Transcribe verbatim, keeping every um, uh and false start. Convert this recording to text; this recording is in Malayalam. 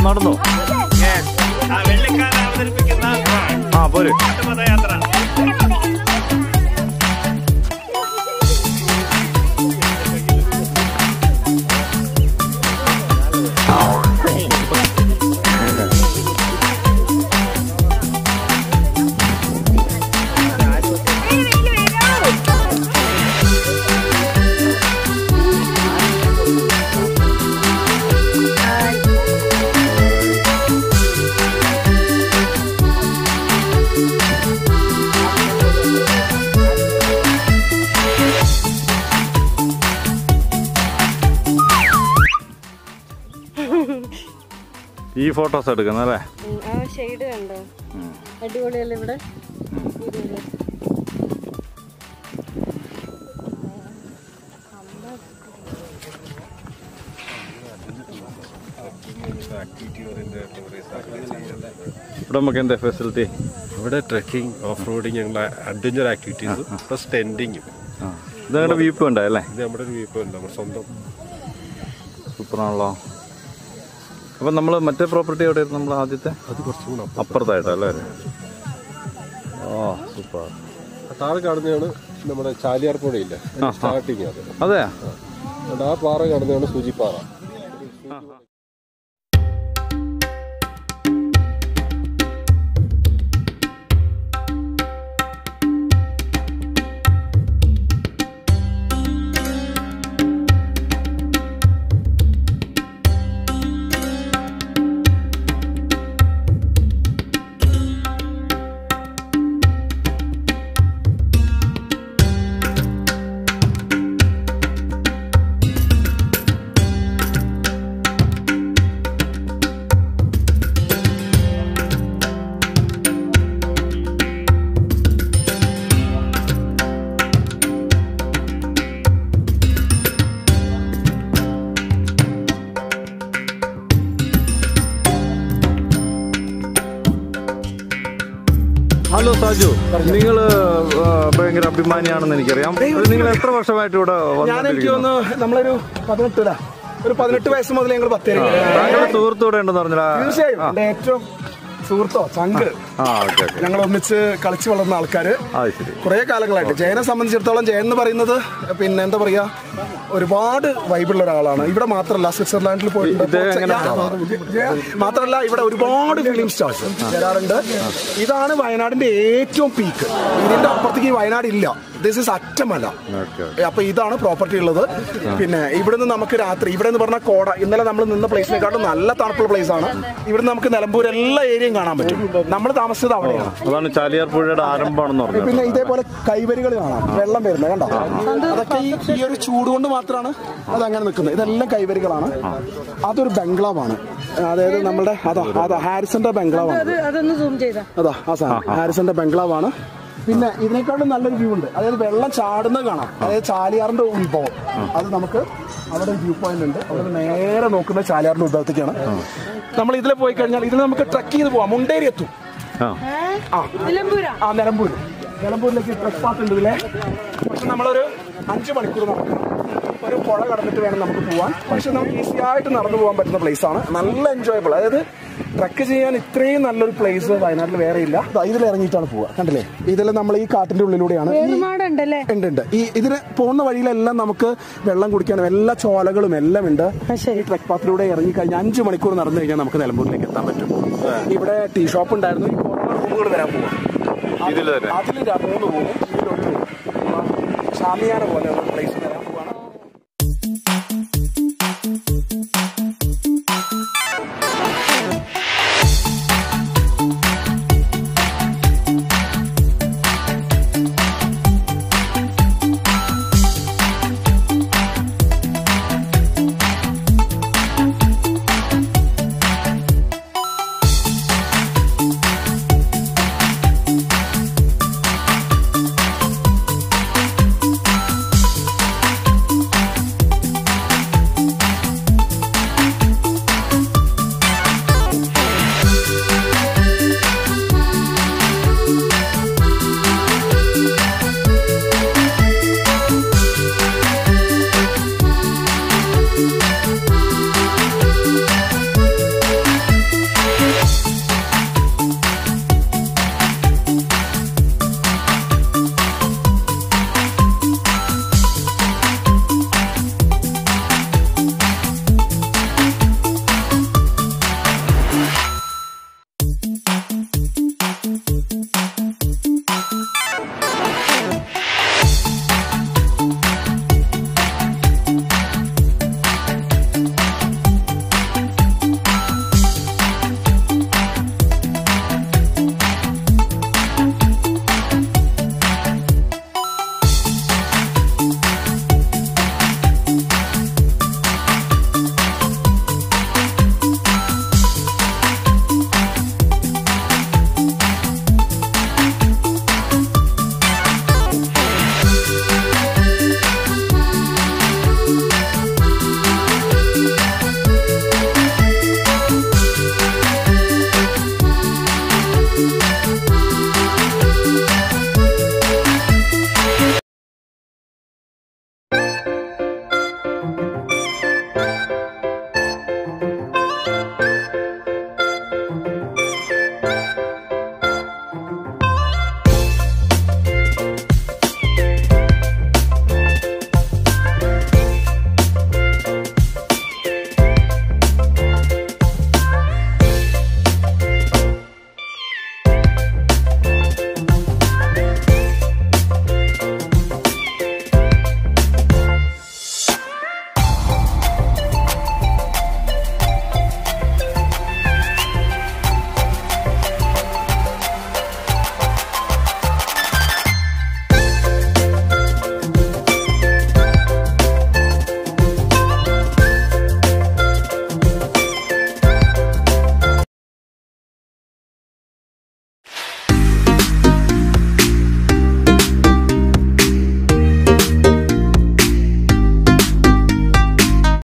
നടന്നു. ആ പോര്. ഈ ഫോട്ടോസ് എടുക്കുന്നല്ലേ? ആ ഷെയ്ഡ് കണ്ടോ? അടിപൊളിയല്ലേ ഇവിടെ? ഇവിടെ നമുക്ക് എന്താ ഫെസിലിറ്റി? ഇവിടെ ട്രെക്കിംഗ്, ഓഫ് റോഡിങ്, ഞങ്ങളുടെ അഡ്വഞ്ചർ ആക്ടിവിറ്റീസും പ്ലസ് ടെൻറ്റിങ്ങും. ഇത് നിങ്ങളുടെ വ്യൂ പോയിന്റ് അല്ലേ? ഇത് നമ്മുടെ ഒരു വ്യൂ പോയിന്റ്, നമ്മുടെ സ്വന്തം. സൂപ്പറാണല്ലോ. അപ്പം നമ്മൾ മറ്റേ പ്രോപ്പർട്ടി എവിടെയായിരുന്നു? നമ്മൾ ആദ്യത്തെ അത് കുറച്ചും കൂടെ അപ്പുറത്തായിട്ടല്ലേ? ഓ സൂപ്പർ. താഴെ കാണുന്നതാണ് നമ്മുടെ ചാലിയാർ പുഴയില്ലേ, സ്റ്റാർട്ടിങ്. അത് അതെ. ആ പാറ കാണുന്നതാണ് സൂചിപ്പാറ. ഹലോ സാജു, നിങ്ങൾ ഭയങ്കര അഭിമാനിയാണെന്ന് എനിക്കറിയാം. നിങ്ങൾ എത്ര വർഷമായിട്ട് ഇവിടെ? ഞാൻ എനിക്ക് തോന്നുന്നു നമ്മളൊരു പതിനെട്ടില്ല ഒരു പതിനെട്ട് വയസ്സ് മുതൽ ഞങ്ങൾ പത്തേരി. താങ്കളുടെ സുഹൃത്ത് ഇവിടെ ഉണ്ടെന്ന് പറഞ്ഞാൽ? തീർച്ചയായും എന്റെ ഏറ്റവും സുഹൃത്തോ ചങ്ക്. ഞങ്ങൾ ഒന്നിച്ച് കളിച്ചു വളർന്ന ആൾക്കാര് കുറെ കാലങ്ങളായിട്ട്. ജയനെ സംബന്ധിച്ചിടത്തോളം ജയൻ എന്ന് പറയുന്നത് പിന്നെ എന്താ പറയാ, ഒരുപാട് വൈബുള്ള ഒരാളാണ്. ഇവിടെ മാത്രമല്ല സ്വിറ്റ്സർലാൻഡിൽ പോയിട്ടുണ്ട്. മാത്രമല്ല ഇവിടെ ഒരുപാട് ഫിലിം സ്റ്റാർസ് വരാറുണ്ട്. ഇതാണ് വയനാടിന്റെ ഏറ്റവും പീക്ക്. ഇതിന്റെ അപ്പുറത്തേക്ക് വയനാട് ഇല്ല. This is Attamala. അപ്പൊ ഇതാണ് പ്രോപ്പർട്ടി ഉള്ളത്. പിന്നെ ഇവിടുന്ന് നമുക്ക് രാത്രി, ഇവിടെ എന്ന് പറഞ്ഞാൽ കോട, ഇന്നലെ നമ്മൾ നിന്ന പ്ലേസിനെക്കാട്ടും നല്ല തണുപ്പുള്ള പ്ലേസ് ആണ്. ഇവിടുന്ന് നമുക്ക് നിലമ്പൂർ എല്ലാ ഏരിയയും കാണാൻ പറ്റും. നമ്മൾ താമസിച്ചത് അവിടെയാണ്. അതാണ് ചാലിയാർ പുഴയുടെ ആരംഭമാണെന്ന് പറഞ്ഞത്. പിന്നെ ഇതേപോലെ കൈവരികൾ കാണാം, വെള്ളം വരുന്നത് കണ്ടോ? അതൊക്കെ ഈ ഒരു ചൂട് കൊണ്ട് മാത്രമാണ് അതങ്ങനെ നിൽക്കുന്നത്. ഇതെല്ലാം കൈവരികളാണ്. അതൊരു ബംഗ്ലാവാണ്. അതായത് നമ്മുടെ അതാ അതാ ഹാരിസന്റെ ബംഗ്ലാവാണ്. അതാ ആ സാധനം ഹാരിസന്റെ ബംഗ്ലാവാണ്. പിന്നെ ഇതിനേക്കാളും നല്ലൊരു വ്യൂ ഉണ്ട്. അതായത് വെള്ളം ചാടുന്നത് കാണാം. അതായത് ചാലിയാറിന്റെ ഉത്ഭവം. അത് നമുക്ക് അവിടെ ഒരു വ്യൂ പോയിന്റ് ഉണ്ട്. അവിടെ നേരെ നോക്കുന്ന ചാലിയാറിന്റെ ഉത്ഭവത്തേക്കാണ്. നമ്മൾ ഇതിൽ പോയി കഴിഞ്ഞാൽ ഇതിൽ നമുക്ക് ട്രക്ക് ചെയ്ത് പോവാം. മുണ്ടേരി എത്തും. ആ നിലമ്പൂർ നിലമ്പൂരിലേക്ക് ട്രക്ക് പാത്ത് ഉണ്ട് ഇതിലെ. പക്ഷെ നമ്മളൊരു അഞ്ചു മണിക്കൂർ നടക്കണം. ഒരു പുഴ കടന്നിട്ട് വേണം നമുക്ക് പോവാൻ. പക്ഷെ നമുക്ക് ഈസി ആയിട്ട് നടന്നു പോകാൻ പറ്റുന്ന പ്ലേസ് ആണ്. നല്ല എൻജോയബിൾ. അതായത് ട്രക്ക് ചെയ്യാൻ ഇത്രയും നല്ലൊരു പ്ലേസ് വയനാട്ടിൽ വേറെ ഇല്ല. ഇതിൽ ഇറങ്ങിയിട്ടാണ് പോവുക. കണ്ടില്ലേ? ഇതിൽ നമ്മൾ ഈ കാട്ടിന്റെ ഉള്ളിലൂടെയാണ്. ഉണ്ട് ഉണ്ട് ഈ ഇതിന് പോകുന്ന വഴിയിലെല്ലാം നമുക്ക് വെള്ളം കുടിക്കാനും എല്ലാ ചോലകളും എല്ലാം ഉണ്ട്. ഈ ട്രക്ക് പാത്തിലൂടെ ഇറങ്ങി കഴിഞ്ഞാൽ അഞ്ചു മണിക്കൂർ നടന്നു കഴിഞ്ഞാൽ നമുക്ക് നിലമ്പൂരിലേക്ക് എത്താൻ പറ്റും. ഇവിടെ ടീ ഷോപ്പ് ഉണ്ടായിരുന്നു. ഈ കൊറോണ റൂമുകൾ വരാൻ പോവാം. അതിൽ മൂന്ന് റൂമും ഇതിലൊരു ഷാമിയാന പോലെ പ്ലേസ് വരാൻ പോവാം.